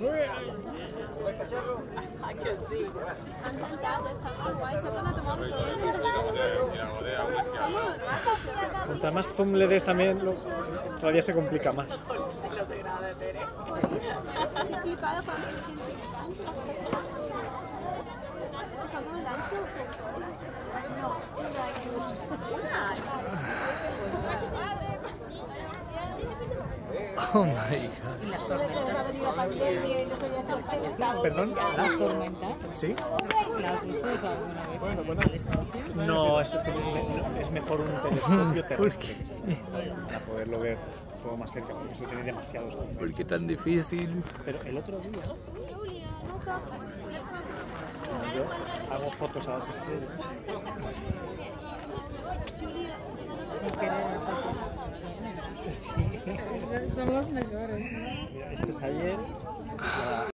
Ay, que sí. Han cantado, está muy guay. Se van a tomar un Contra más zoom le des también, todavía se complica más. Oh my god. ¿Y las tormentas? ¿Perdón? ¿Las tormentas? ¿Sí? ¿Las has visto alguna vez Bueno, con bueno. el telescopio? No, es mejor un telescopio terrestre para poderlo ver todo más cerca, porque eso tiene demasiados colores. ¿Por qué tan difícil? Pero el otro día, yo hago fotos a las estrellas. Sin querer hacer. Sí. Son los mejores. Mira, esto es ayer.